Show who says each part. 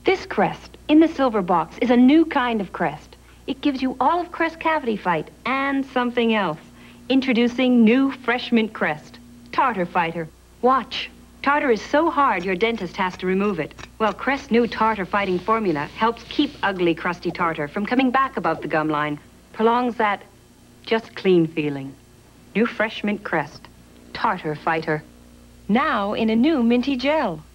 Speaker 1: This Crest, in the silver box, is a new kind of Crest. It gives you all of Crest cavity fight and something else. Introducing new Freshmint Crest. Tartar fighter. Watch. Tartar is so hard your dentist has to remove it. Well, Crest's new tartar fighting formula helps keep ugly, crusty tartar from coming back above the gum line. Prolongs that just clean feeling. New Freshmint Crest. Tartar fighter. Now in a new minty gel.